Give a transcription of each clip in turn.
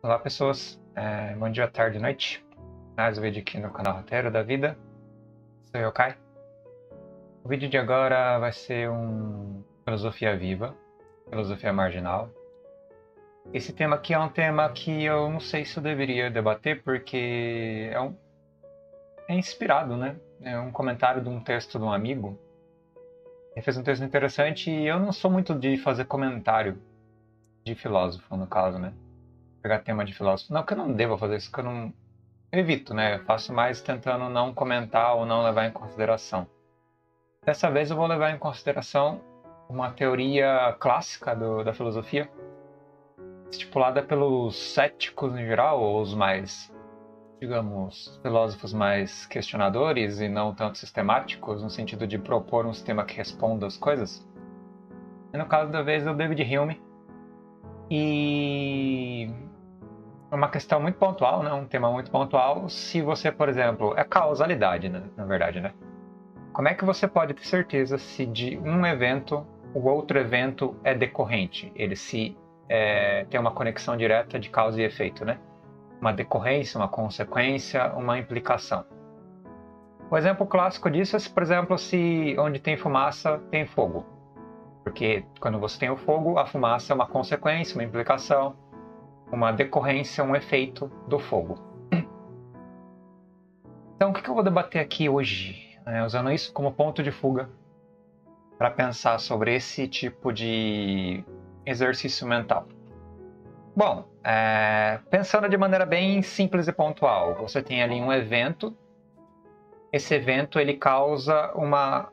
Olá pessoas, bom dia, tarde, noite. Mais um vídeo aqui no canal Roteiro da Vida. Sou eu, Kai. O vídeo de agora vai ser filosofia viva, filosofia marginal. Esse tema aqui é um tema que eu não sei se eu deveria debater porque é inspirado, né? É um comentário de um texto de um amigo. Ele fez um texto interessante e eu não sou muito de fazer comentário de filósofo, no caso, né? Pegar tema de filósofo. Não que eu não deva fazer isso, que eu não... Eu evito, né? Eu faço mais tentando não comentar ou não levar em consideração. Dessa vez eu vou levar em consideração uma teoria clássica da filosofia, estipulada pelos céticos em geral, ou os mais, digamos, filósofos mais questionadores e não tanto sistemáticos, no sentido de propor um sistema que responda às coisas. E no caso da vez é o David Hume. E é uma questão muito pontual, né? Um tema muito pontual. Se você, por exemplo, é causalidade, né? Na verdade, né? Como é que você pode ter certeza se de um evento o outro evento é decorrente? Ele tem uma conexão direta de causa e efeito, né? Uma decorrência, uma consequência, uma implicação. O exemplo clássico disso é, por exemplo, se onde tem fumaça tem fogo. Porque quando você tem o fogo, a fumaça é uma consequência, uma implicação, uma decorrência, um efeito do fogo. Então, o que eu vou debater aqui hoje? Usando isso como ponto de fuga para pensar sobre esse tipo de exercício mental. Bom, pensando de maneira bem simples e pontual, você tem ali um evento. Esse evento ele causa uma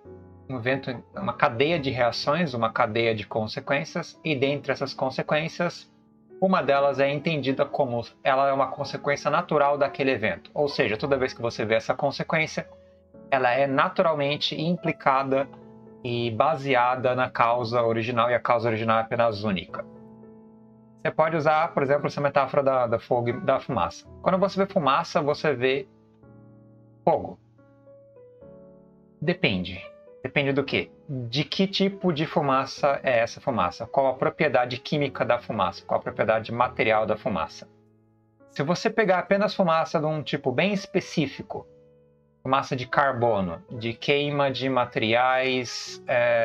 cadeia de reações, uma cadeia de consequências, e dentre essas consequências, uma delas é entendida como ela é uma consequência natural daquele evento. Ou seja, toda vez que você vê essa consequência, ela é naturalmente implicada e baseada na causa original, e a causa original é apenas única. Você pode usar, por exemplo, essa metáfora da fogo e da fumaça. Quando você vê fumaça, você vê fogo. Depende. Depende do quê? De que tipo de fumaça é essa fumaça? Qual a propriedade química da fumaça? Qual a propriedade material da fumaça? Se você pegar apenas fumaça de um tipo bem específico, fumaça de carbono, de queima de materiais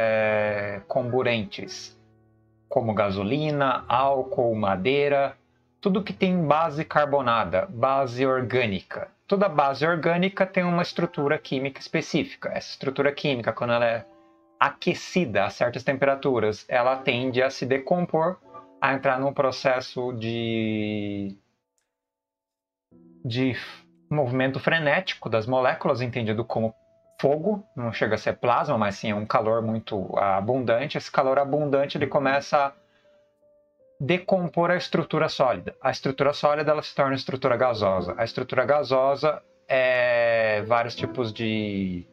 comburentes, como gasolina, álcool, madeira, tudo que tem base carbonada, base orgânica. Toda base orgânica tem uma estrutura química específica. Essa estrutura química, quando ela é aquecida a certas temperaturas, ela tende a se decompor, a entrar num processo de movimento frenético das moléculas, entendido como fogo. Não chega a ser plasma, mas sim é um calor muito abundante. Esse calor abundante ele começa a decompor a estrutura sólida. A estrutura sólida ela se torna estrutura gasosa. A estrutura gasosa é vários tipos de,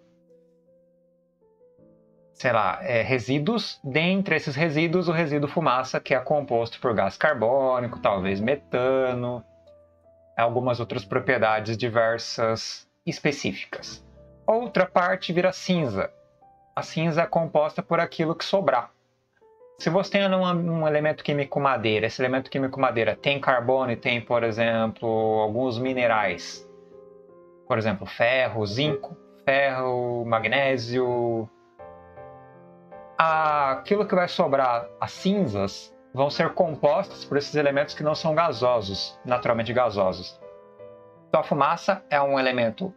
resíduos. Dentre esses resíduos, o resíduo fumaça, que é composto por gás carbônico, talvez metano, algumas outras propriedades diversas específicas. Outra parte vira cinza. A cinza é composta por aquilo que sobrar. Se você tem um elemento químico madeira, esse elemento químico madeira tem carbono e tem, por exemplo, alguns minerais. Por exemplo, ferro, zinco, magnésio. Aquilo que vai sobrar, as cinzas, vão ser compostas por esses elementos que não são gasosos, naturalmente gasosos. Então a fumaça é um elemento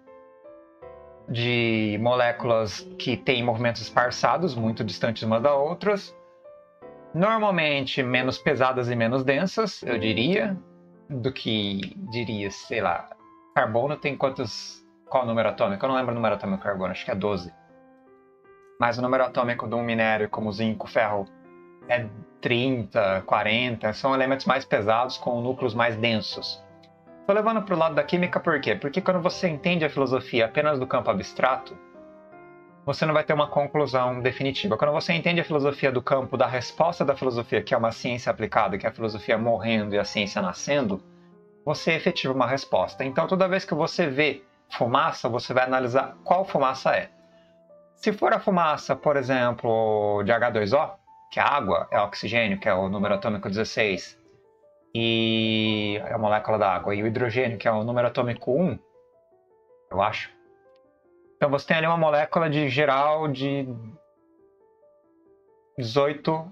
de moléculas que têm movimentos esparçados, muito distantes umas das outras. Normalmente menos pesadas e menos densas, eu diria, do que sei lá, carbono tem quantos... Qual o número atômico? Eu não lembro o número atômico do carbono, acho que é 12. Mas o número atômico de um minério como zinco, ferro, é 30, 40, são elementos mais pesados com núcleos mais densos. Estou levando para o lado da química por quê? Porque quando você entende a filosofia apenas do campo abstrato, você não vai ter uma conclusão definitiva. Quando você entende a filosofia do campo da resposta da filosofia, que é uma ciência aplicada, que é a filosofia morrendo e a ciência nascendo, você efetiva uma resposta. Então, toda vez que você vê fumaça, você vai analisar qual fumaça é. Se for a fumaça, por exemplo, de H2O, que é água, é oxigênio, que é o número atômico 16, e a molécula da água, e o hidrogênio, que é o número atômico 1, eu acho. Então você tem ali uma molécula de geral de 18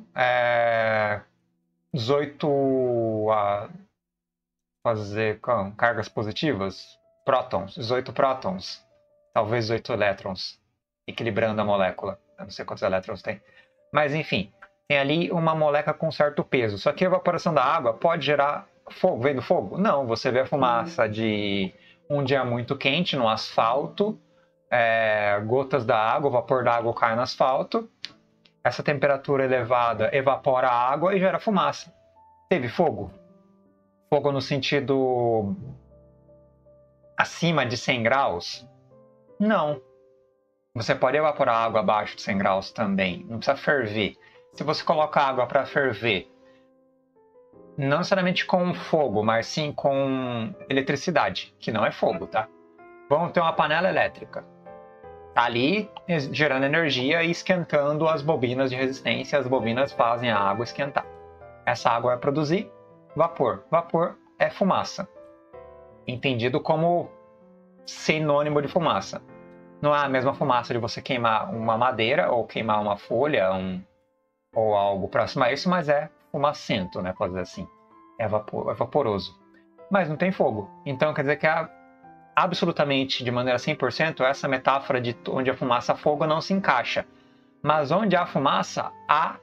a fazer com cargas positivas, prótons, 18 prótons, talvez 18 elétrons, equilibrando a molécula. Eu não sei quantos elétrons tem. Mas enfim, tem ali uma molécula com certo peso. Só que a evaporação da água pode gerar fogo. Vendo fogo? Não, você vê a fumaça de um dia muito quente no asfalto, gotas da água, o vapor da água cai no asfalto, essa temperatura elevada evapora a água e gera fumaça. Teve fogo? Fogo no sentido acima de 100 graus? Não. Você pode evaporar água abaixo de 100 graus também. Não precisa ferver. Se você coloca água para ferver, não necessariamente com fogo, mas sim com eletricidade, que não é fogo, tá? Vamos ter uma panela elétrica. Tá ali gerando energia e esquentando as bobinas de resistência. As bobinas fazem a água esquentar. Essa água vai produzir vapor. Vapor é fumaça, entendido como sinônimo de fumaça. Não é a mesma fumaça de você queimar uma madeira ou queimar uma folha ou algo próximo a isso, mas é fumacento, né? Pode dizer assim. É vaporoso. Mas não tem fogo. Então quer dizer que absolutamente, de maneira 100%, essa metáfora de onde a fumaça há fogo não se encaixa. Mas onde há fumaça, há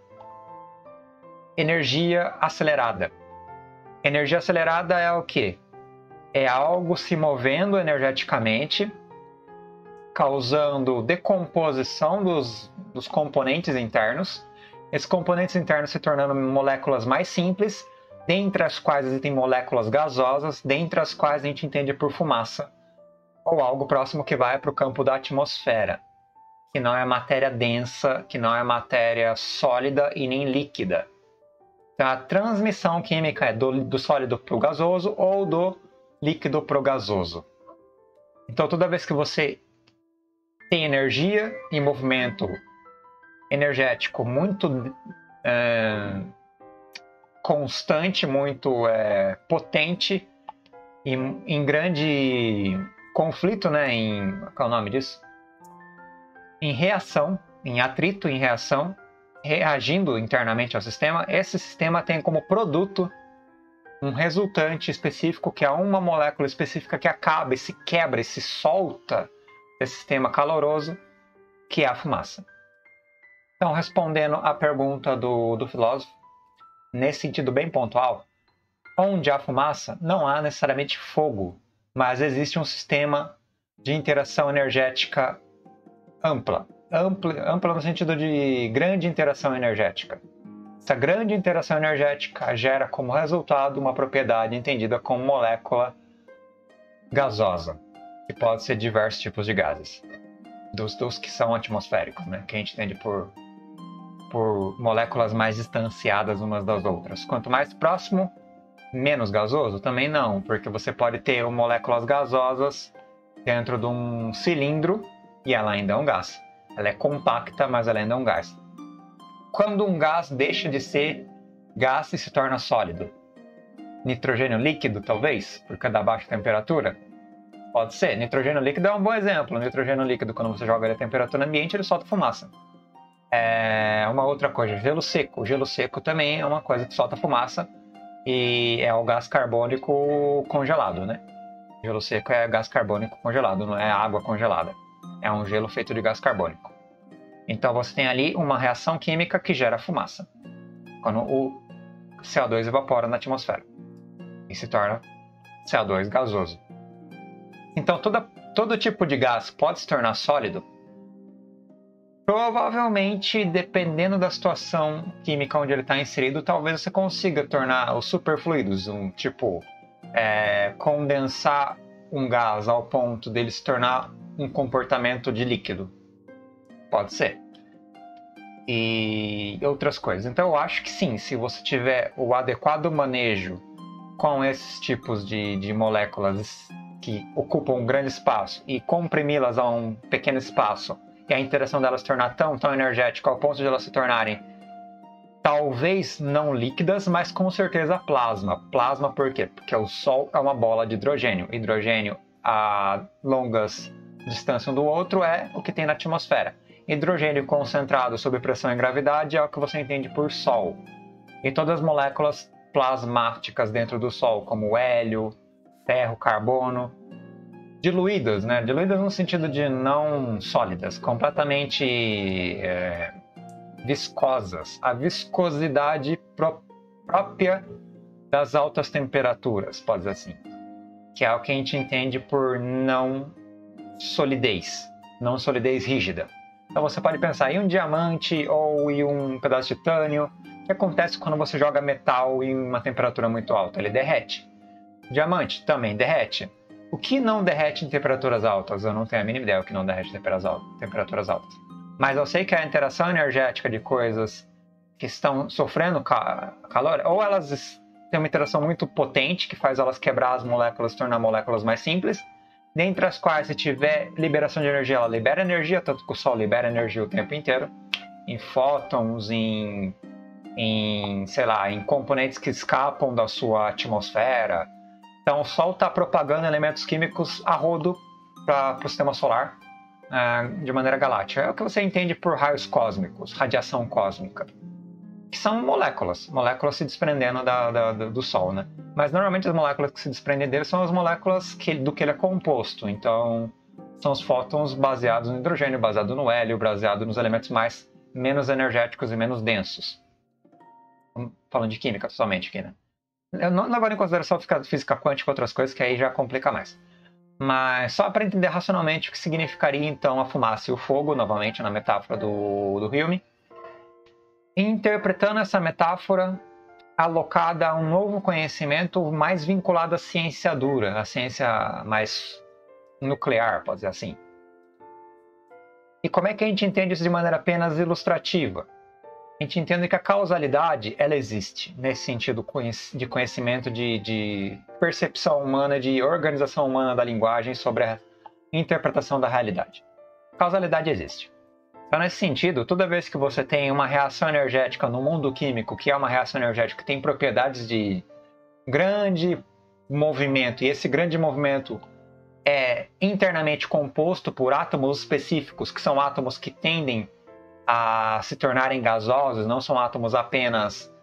energia acelerada. Energia acelerada é o quê? É algo se movendo energeticamente, causando decomposição dos componentes internos. Esses componentes internos se tornando moléculas mais simples, dentre as quais existem moléculas gasosas, dentre as quais a gente entende por fumaça, ou algo próximo que vai para o campo da atmosfera, que não é matéria densa, que não é matéria sólida e nem líquida. Então, a transmissão química é do sólido para o gasoso ou do líquido para o gasoso. Então, toda vez que você tem energia e movimento energético muito constante, muito potente, e em grande conflito, né? Qual é o nome disso? Em reação, em atrito, em reação, reagindo internamente ao sistema, esse sistema tem como produto um resultante específico, que é uma molécula específica que acaba e se quebra e se solta desse sistema caloroso, que é a fumaça. Então, respondendo à pergunta do filósofo, nesse sentido bem pontual, onde há fumaça, não há necessariamente fogo, mas existe um sistema de interação energética ampla no sentido de grande interação energética. Essa grande interação energética gera como resultado uma propriedade entendida como molécula gasosa, que pode ser diversos tipos de gases, dos que são atmosféricos, né? Que a gente entende por moléculas mais distanciadas umas das outras. Quanto mais próximo, menos gasoso? Também não, porque você pode ter moléculas gasosas dentro de um cilindro e ela ainda é um gás. Ela é compacta, mas ela ainda é um gás. Quando um gás deixa de ser gás e se torna sólido? Nitrogênio líquido, talvez, por causa da baixa temperatura? Pode ser. Nitrogênio líquido é um bom exemplo. Nitrogênio líquido, quando você joga ele a temperatura ambiente, ele solta fumaça. Uma outra coisa, gelo seco. O gelo seco também é uma coisa que solta fumaça e é o gás carbônico congelado, né? Gelo seco é gás carbônico congelado, não é água congelada. É um gelo feito de gás carbônico. Então você tem ali uma reação química que gera fumaça, quando o CO2 evapora na atmosfera e se torna CO2 gasoso. Então todo tipo de gás pode se tornar sólido? Provavelmente, dependendo da situação química onde ele está inserido, talvez você consiga tornar os superfluidos, condensar um gás ao ponto dele se tornar um comportamento de líquido. Pode ser. E outras coisas. Então eu acho que sim, se você tiver o adequado manejo com esses tipos de moléculas que ocupam um grande espaço e comprimi-las a um pequeno espaço, e a interação delas se tornar tão energética ao ponto de elas se tornarem Talvez não líquidas, mas com certeza plasma. Plasma por quê? Porque o Sol é uma bola de hidrogênio. Hidrogênio a longas distâncias um do outro é o que tem na atmosfera. Hidrogênio concentrado sob pressão e gravidade é o que você entende por Sol. E todas as moléculas plasmáticas dentro do Sol, como hélio, ferro, carbono, diluídas, né? Diluídas no sentido de não sólidas, completamente viscosas. A viscosidade própria das altas temperaturas, pode dizer assim, que é o que a gente entende por não solidez rígida. Então você pode pensar em um diamante ou em um pedaço de titânio. O que acontece quando você joga metal em uma temperatura muito alta? Ele derrete. Diamante também derrete. O que não derrete em temperaturas altas? Eu não tenho a mínima ideia o que não derrete em temperaturas altas. Mas eu sei que a interação energética de coisas que estão sofrendo calor, ou elas têm uma interação muito potente que faz elas quebrar as moléculas, tornar moléculas mais simples, dentre as quais, se tiver liberação de energia, ela libera energia, tanto que o Sol libera energia o tempo inteiro, em fótons, em componentes que escapam da sua atmosfera. Então o Sol está propagando elementos químicos a rodo para o sistema solar de maneira galáctica. É o que você entende por raios cósmicos, radiação cósmica, que são moléculas se desprendendo do Sol, né? Mas normalmente as moléculas que se desprendem dele são as moléculas do que ele é composto. Então são os fótons baseados no hidrogênio, baseado no hélio, baseado nos elementos menos energéticos e menos densos. Falando de química totalmente aqui, né? Eu não levo em consideração física quântica e outras coisas, que aí já complica mais. Mas só para entender racionalmente o que significaria então a fumaça e o fogo, novamente na metáfora do Hume. Interpretando essa metáfora alocada a um novo conhecimento mais vinculado à ciência dura, à ciência mais nuclear, pode dizer assim. E como é que a gente entende isso de maneira apenas ilustrativa? A gente entende que a causalidade, ela existe, nesse sentido de conhecimento, de percepção humana, de organização humana da linguagem sobre a interpretação da realidade. Causalidade existe. Então, nesse sentido, toda vez que você tem uma reação energética no mundo químico, que é uma reação energética que tem propriedades de grande movimento, e esse grande movimento é internamente composto por átomos específicos, que são átomos que tendem a se tornarem gasosos, não são átomos apenas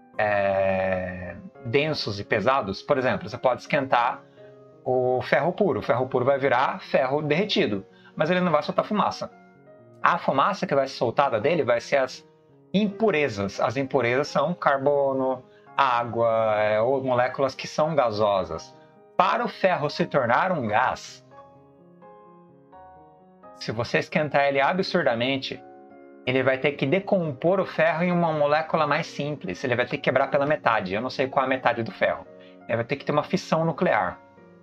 densos e pesados. Por exemplo, você pode esquentar o ferro puro vai virar ferro derretido, mas ele não vai soltar fumaça. A fumaça que vai ser soltada dele vai ser as impurezas. As impurezas são carbono, água, ou moléculas que são gasosas. Para o ferro se tornar um gás, se você esquentar ele absurdamente, ele vai ter que decompor o ferro em uma molécula mais simples. Ele vai ter que quebrar pela metade. Eu não sei qual é a metade do ferro. Ele vai ter que ter uma fissão nuclear.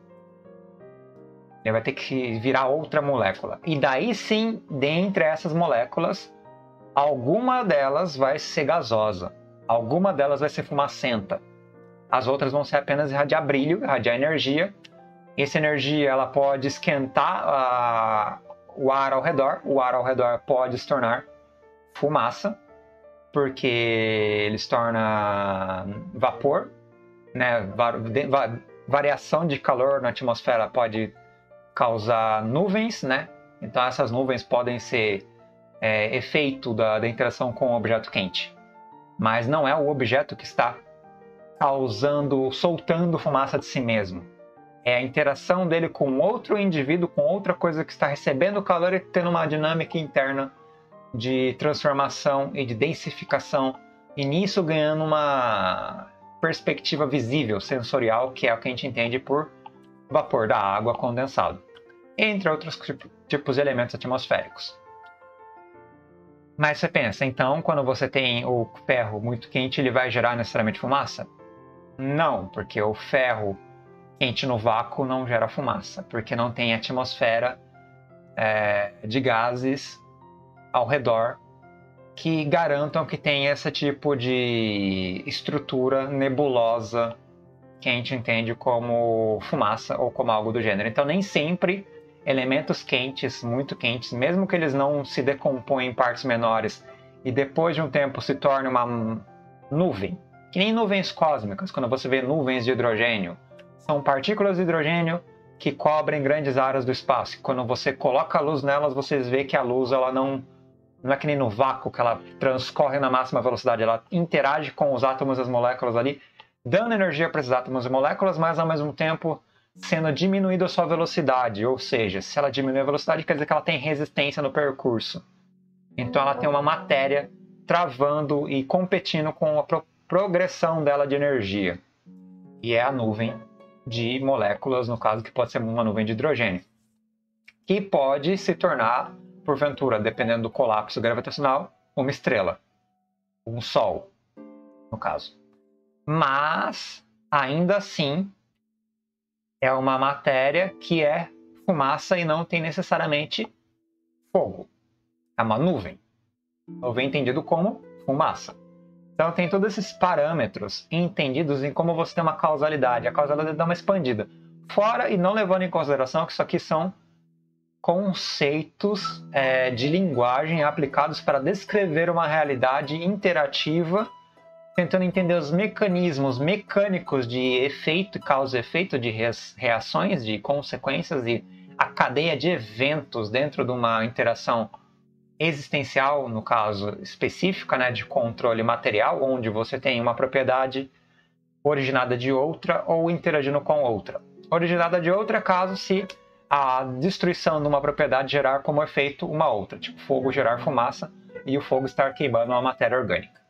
Ele vai ter que virar outra molécula. E daí sim, dentre essas moléculas, alguma delas vai ser gasosa. Alguma delas vai ser fumacenta. As outras vão ser apenas irradiar brilho, irradiar energia. E essa energia ela pode esquentar o ar ao redor. O ar ao redor pode se tornar fumaça, porque ele se torna vapor, né? Variação de calor na atmosfera pode causar nuvens, né? Então essas nuvens podem ser efeito da interação com o objeto quente, mas não é o objeto que está soltando fumaça de si mesmo. É a interação dele com outro indivíduo, com outra coisa que está recebendo calor e tendo uma dinâmica interna de transformação e de densificação, e nisso ganhando uma perspectiva visível, sensorial, que é o que a gente entende por vapor da água condensado, entre outros tipos de elementos atmosféricos. Mas você pensa, então, quando você tem o ferro muito quente, ele vai gerar necessariamente fumaça? Não, porque o ferro quente no vácuo não gera fumaça, porque não tem atmosfera de gases ao redor que garantam que tem esse tipo de estrutura nebulosa que a gente entende como fumaça ou como algo do gênero. Então nem sempre elementos quentes, muito quentes, mesmo que eles não se decompõem em partes menores e depois de um tempo se tornem nuvem. Que nem nuvens cósmicas, quando você vê nuvens de hidrogênio. São partículas de hidrogênio que cobrem grandes áreas do espaço. Quando você coloca a luz nelas, vocês vê que a luz ela não é que nem no vácuo, que ela transcorre na máxima velocidade. Ela interage com os átomos e as moléculas ali, dando energia para esses átomos e moléculas, mas ao mesmo tempo sendo diminuída a sua velocidade. Ou seja, se ela diminui a velocidade, quer dizer que ela tem resistência no percurso. Então ela tem uma matéria travando e competindo com a progressão dela de energia. E é a nuvem de moléculas, no caso, que pode ser uma nuvem de hidrogênio. Que pode se tornar, porventura, dependendo do colapso gravitacional, uma estrela. Um sol, no caso. Mas, ainda assim, é uma matéria que é fumaça e não tem necessariamente fogo. É uma nuvem. Nuvem entendido como fumaça. Então tem todos esses parâmetros entendidos em como você tem uma causalidade. A causalidade dá uma expandida. Fora e não levando em consideração que isso aqui são conceitos de linguagem aplicados para descrever uma realidade interativa, tentando entender os mecanismos mecânicos de efeito, causa e efeito, de reações, de consequências e a cadeia de eventos dentro de uma interação existencial, no caso específica, né, de controle material, onde você tem uma propriedade originada de outra ou interagindo com outra. Originada de outra, caso se a destruição de uma propriedade gerar como efeito uma outra, tipo fogo gerar fumaça e o fogo estar queimando uma matéria orgânica.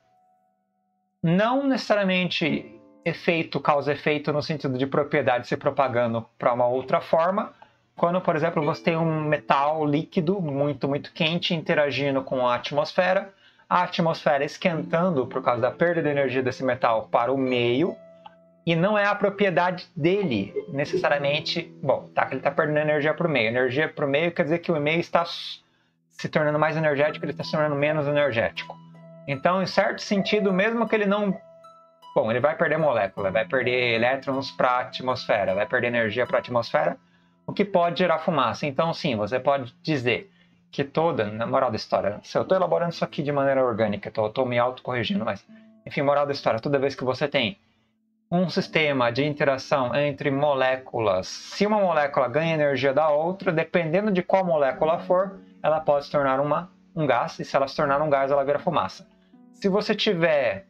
Não necessariamente efeito causa efeito no sentido de propriedade se propagando para uma outra forma. Quando, por exemplo, você tem um metal líquido muito, muito quente interagindo com a atmosfera esquentando por causa da perda de energia desse metal para o meio, e não é a propriedade dele necessariamente. Bom, tá que ele está perdendo energia para o meio. Energia para o meio quer dizer que o meio está se tornando mais energético, ele está se tornando menos energético. Então, em certo sentido, mesmo que ele não... Bom, ele vai perder molécula, vai perder elétrons para a atmosfera, vai perder energia para a atmosfera, o que pode gerar fumaça. Então, sim, você pode dizer que toda... Na moral da história, se eu estou elaborando isso aqui de maneira orgânica, estou me autocorrigindo, mas... Enfim, moral da história, toda vez que você tem um sistema de interação entre moléculas, se uma molécula ganha energia da outra, dependendo de qual molécula for, ela pode se tornar um gás, e se ela se tornar um gás, ela vira fumaça. Se você tiver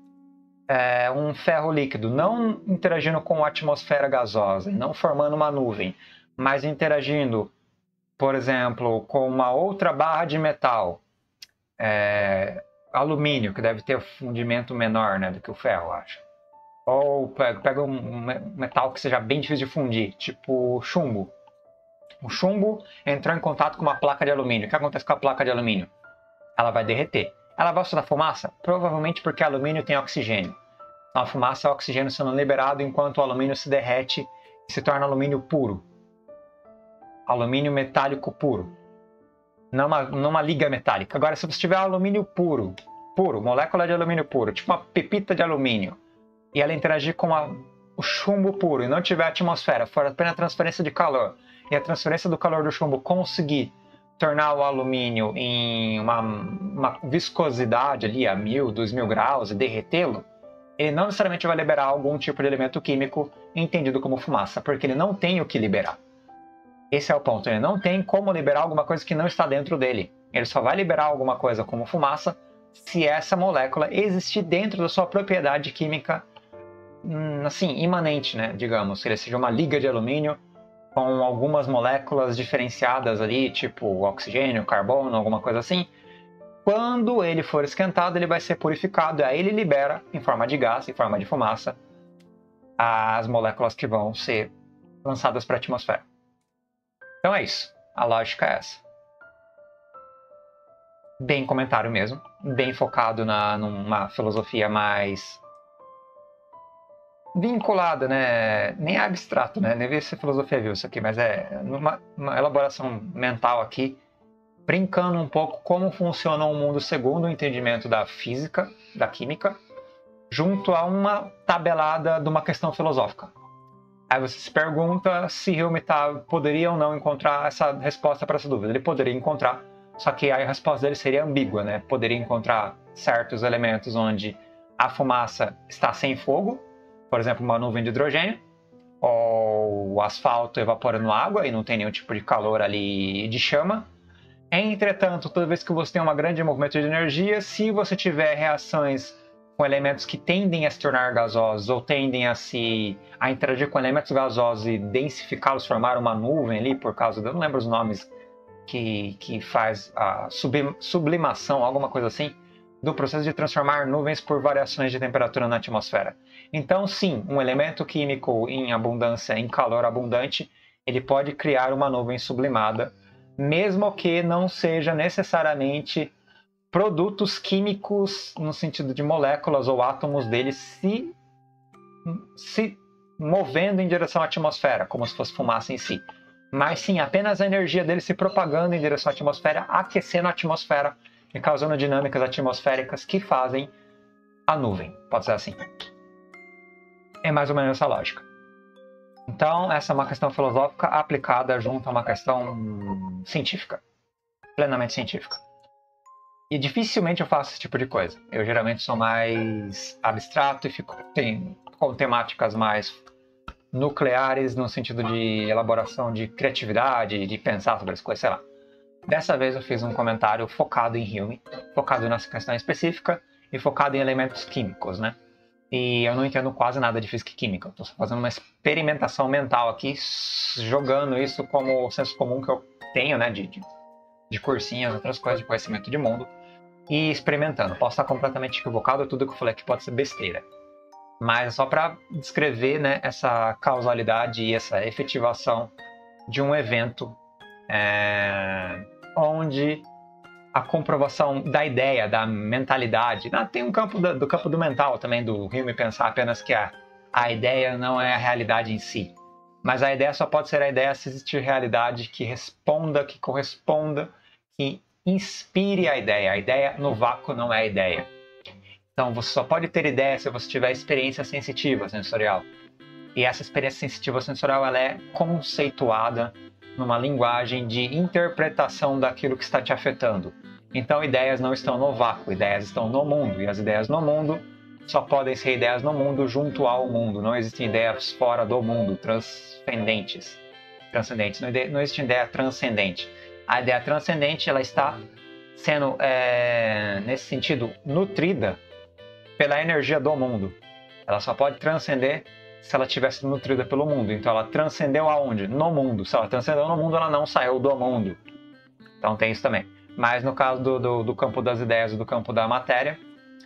um ferro líquido não interagindo com a atmosfera gasosa, não formando uma nuvem, mas interagindo, por exemplo, com uma outra barra de metal, alumínio, que deve ter um fundimento menor, né, do que o ferro, acho. Ou pega um metal que seja bem difícil de fundir, tipo chumbo. O chumbo entrou em contato com uma placa de alumínio. O que acontece com a placa de alumínio? Ela vai derreter. Ela vai soltar fumaça? Provavelmente porque alumínio tem oxigênio. Então a fumaça é o oxigênio sendo liberado enquanto o alumínio se derrete e se torna alumínio puro. Alumínio metálico puro. Não uma liga metálica. Agora, se você tiver alumínio puro, molécula de alumínio puro, tipo uma pepita de alumínio, e ela interagir com o chumbo puro e não tiver atmosfera, for apenas a transferência de calor, e a transferência do calor do chumbo conseguir tornar o alumínio em uma viscosidade ali a 1000, 2000 graus e derretê-lo, ele não necessariamente vai liberar algum tipo de elemento químico entendido como fumaça, porque ele não tem o que liberar. Esse é o ponto, ele não tem como liberar alguma coisa que não está dentro dele. Ele só vai liberar alguma coisa como fumaça se essa molécula existir dentro da sua propriedade química, assim, imanente, né? Digamos, se ele seja uma liga de alumínio com algumas moléculas diferenciadas ali, tipo oxigênio, carbono, alguma coisa assim. Quando ele for esquentado, ele vai ser purificado, e aí ele libera, em forma de gás, em forma de fumaça, as moléculas que vão ser lançadas para a atmosfera. Então é isso, a lógica é essa. Bem comentário mesmo, bem focado numa filosofia mais vinculada, né? Nem abstrato, né? Nem se a filosofia viu isso aqui, mas é uma elaboração mental aqui, brincando um pouco como funciona o mundo segundo o entendimento da física, da química, junto a uma tabelada de uma questão filosófica. Aí você se pergunta se Hume poderia ou não encontrar essa resposta para essa dúvida. Ele poderia encontrar, só que aí a resposta dele seria ambígua, né? Poderia encontrar certos elementos onde a fumaça está sem fogo, por exemplo, uma nuvem de hidrogênio, ou o asfalto evaporando água e não tem nenhum tipo de calor ali de chama. Entretanto, toda vez que você tem um grande movimento de energia, se você tiver reações com elementos que tendem a se tornar gasosos ou tendem a interagir com elementos gasosos e densificá-los, formar uma nuvem ali por causa eu não lembro os nomes que faz a sublimação, alguma coisa assim, do processo de transformar nuvens por variações de temperatura na atmosfera. Então, sim, um elemento químico em abundância, em calor abundante, ele pode criar uma nuvem sublimada, mesmo que não seja necessariamente produtos químicos no sentido de moléculas ou átomos deles se movendo em direção à atmosfera, como se fosse fumaça em si. Mas sim, apenas a energia dele se propagando em direção à atmosfera, aquecendo a atmosfera e causando dinâmicas atmosféricas que fazem a nuvem, pode ser assim. É mais ou menos essa lógica. Então, essa é uma questão filosófica aplicada junto a uma questão científica, plenamente científica. E dificilmente eu faço esse tipo de coisa. Eu geralmente sou mais abstrato e fico com temáticas mais nucleares no sentido de elaboração de criatividade, de pensar sobre as coisas, sei lá. Dessa vez eu fiz um comentário focado em Hume, focado nessa questão específica e focado em elementos químicos, né? E eu não entendo quase nada de física e química. Estou fazendo uma experimentação mental aqui, jogando isso como o senso comum que eu tenho, né? De cursinhas, outras coisas, de conhecimento de mundo. E experimentando. Posso estar completamente equivocado, tudo que eu falei aqui pode ser besteira. Mas é só para descrever, né, essa causalidade e essa efetivação de um evento onde a comprovação da ideia, da mentalidade... tem um campo do campo do mental também, do Hume pensar apenas que a ideia não é a realidade em si. Mas a ideia só pode ser a ideia se existir realidade que responda, que corresponda, que inspire a ideia. A ideia no vácuo não é a ideia. Então, você só pode ter ideia se você tiver experiência sensitiva, sensorial. E essa experiência sensitiva sensorial ela é conceituada numa linguagem de interpretação daquilo que está te afetando. Então, ideias não estão no vácuo, ideias estão no mundo. E as ideias no mundo só podem ser ideias no mundo junto ao mundo. Não existem ideias fora do mundo, transcendentes. Não existe ideia transcendente. A ideia transcendente ela está sendo, nesse sentido, nutrida pela energia do mundo. Ela só pode transcender se ela tivesse nutrida pelo mundo. Então ela transcendeu aonde? No mundo. Se ela transcendeu no mundo, ela não saiu do mundo. Então tem isso também. Mas no caso do campo das ideias e do campo da matéria,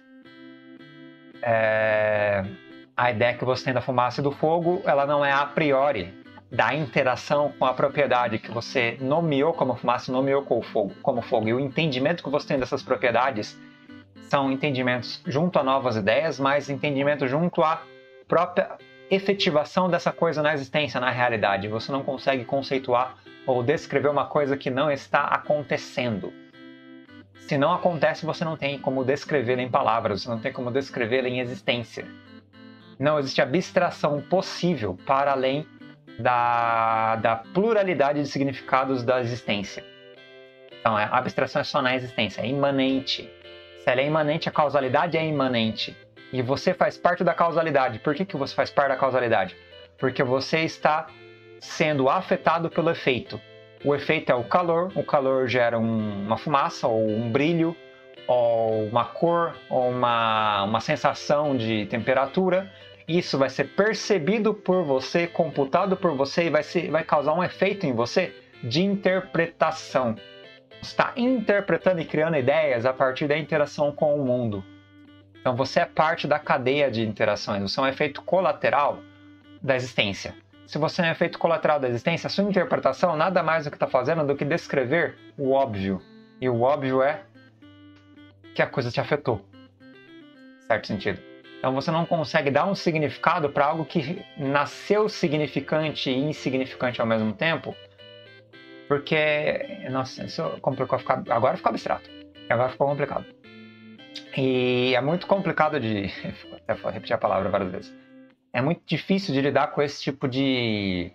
a ideia que você tem da fumaça e do fogo, ela não é a priori da interação com a propriedade que você nomeou como fumaça, nomeou como fogo. E o entendimento que você tem dessas propriedades são entendimentos junto a novas ideias, mas entendimento junto à própria efetivação dessa coisa na existência, na realidade. Você não consegue conceituar ou descrever uma coisa que não está acontecendo. Se não acontece, você não tem como descrevê-la em palavras, você não tem como descrevê-la em existência. Não existe abstração possível para além da pluralidade de significados da existência. Então, a abstração é só na existência, é imanente. Se ela é imanente, a causalidade é imanente. E você faz parte da causalidade. Por que você faz parte da causalidade? Porque você está sendo afetado pelo efeito. O efeito é o calor gera uma fumaça, ou um brilho, ou uma cor, ou uma sensação de temperatura. Isso vai ser percebido por você, computado por você e vai causar um efeito em você de interpretação. Você está interpretando e criando ideias a partir da interação com o mundo. Então você é parte da cadeia de interações, você é um efeito colateral da existência. Se você é um efeito colateral da existência, a sua interpretação nada mais do que está fazendo do que descrever o óbvio. E o óbvio é que a coisa te afetou. Certo sentido? Então você não consegue dar um significado para algo que nasceu significante e insignificante ao mesmo tempo, porque, nossa, isso complicou, agora ficou abstrato, agora ficou complicado. E é muito complicado até vou repetir a palavra várias vezes, é muito difícil de lidar com esse tipo de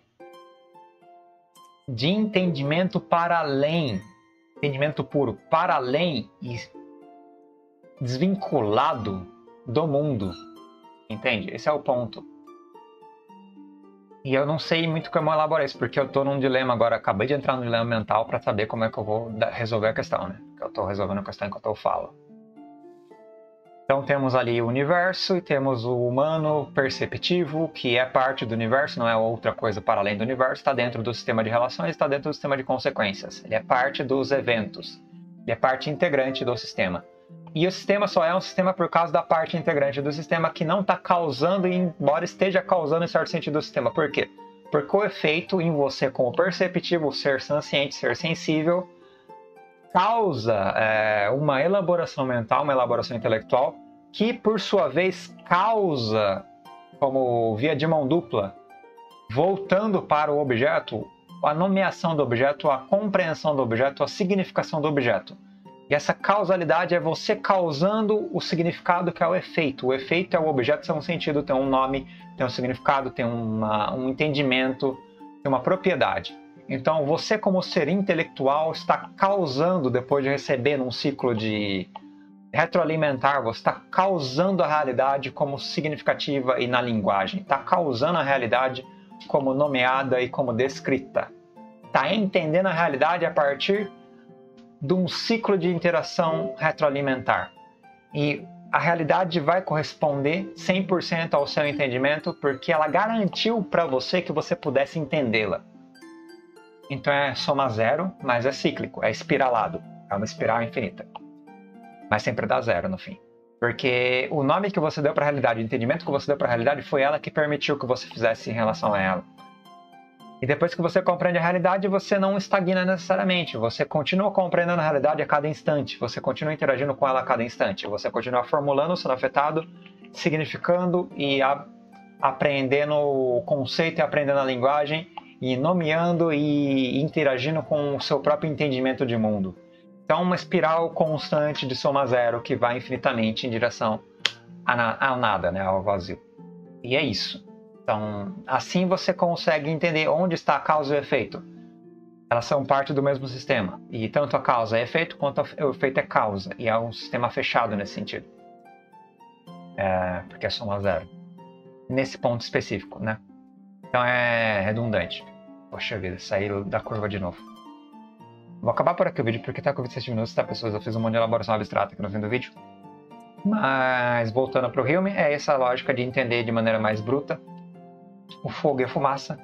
entendimento para além, entendimento puro, para além e desvinculado do mundo. Entende? Esse é o ponto. E eu não sei muito como elaborar isso, porque eu tô num dilema agora, acabei de entrar num dilema mental para saber como é que eu vou resolver a questão, né? Porque eu tô resolvendo a questão enquanto eu falo. Então temos ali o universo e temos o humano perceptivo, que é parte do universo, não é outra coisa para além do universo, está dentro do sistema de relações, está dentro do sistema de consequências. Ele é parte dos eventos, ele é parte integrante do sistema. E o sistema só é um sistema por causa da parte integrante do sistema que não está causando, embora esteja causando em certo sentido o sistema. Por quê? Porque o efeito em você como perceptivo, ser consciente, ser sensível, causa uma elaboração mental, uma elaboração intelectual, que por sua vez causa, como via de mão dupla, voltando para o objeto, a nomeação do objeto, a compreensão do objeto, a significação do objeto. E essa causalidade é você causando o significado que é o efeito. O efeito é o objeto tem um sentido, tem um nome, tem um significado, tem um entendimento, tem uma propriedade. Então você como ser intelectual está causando, depois de receber um ciclo de retroalimentar, você está causando a realidade como significativa e na linguagem. Está causando a realidade como nomeada e como descrita. Está entendendo a realidade a partir de um ciclo de interação retroalimentar. E a realidade vai corresponder 100% ao seu entendimento porque ela garantiu para você que você pudesse entendê-la. Então é soma zero, mas é cíclico, é espiralado, é uma espiral infinita. Mas sempre dá zero no fim. Porque o nome que você deu para a realidade, o entendimento que você deu para a realidade foi ela que permitiu que você fizesse em relação a ela. E depois que você compreende a realidade, você não estagna necessariamente. Você continua compreendendo a realidade a cada instante. Você continua interagindo com ela a cada instante. Você continua formulando, sendo afetado, significando e aprendendo o conceito e aprendendo a linguagem e nomeando e interagindo com o seu próprio entendimento de mundo. Então, uma espiral constante de soma zero que vai infinitamente em direção ao nada, né? Ao vazio. E é isso. Então, assim você consegue entender onde está a causa e o efeito. Elas são parte do mesmo sistema. E tanto a causa é efeito, quanto o efeito é causa. E é um sistema fechado nesse sentido. Porque é soma zero. Nesse ponto específico, né? Então é redundante. Poxa vida, saí da curva de novo. Vou acabar por aqui o vídeo, porque tá com 27 minutos, tá, pessoas? Eu fiz um monte de elaboração abstrata aqui no fim do vídeo. Mas, voltando para o Hume, é essa a lógica de entender de maneira mais bruta o fogo e a fumaça,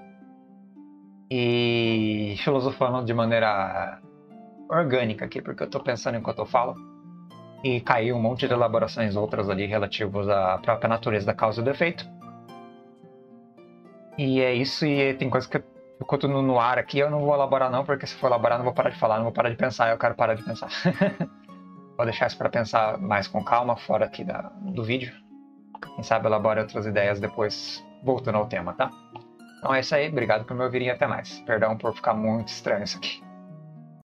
e filosofando de maneira orgânica aqui, porque eu estou pensando enquanto eu falo, e caiu um monte de elaborações outras ali relativas à própria natureza da causa e do efeito. E é isso, e tem coisas que enquanto no ar aqui eu não vou elaborar não, porque se for elaborar não vou parar de falar, não vou parar de pensar, eu quero parar de pensar. Vou deixar isso para pensar mais com calma, fora aqui do vídeo. Quem sabe elabore outras ideias depois, voltando ao tema, tá? Então é isso aí, obrigado por me ouvirem e até mais. Perdão por ficar muito estranho isso aqui.